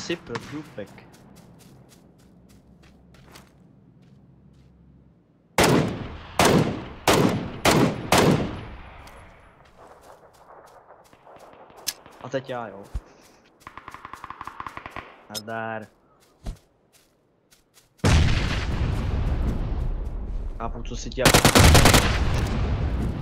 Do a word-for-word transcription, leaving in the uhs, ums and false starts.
asi pro trůpek. A teď já, jo. Nazdar. Chápu, co si dělá.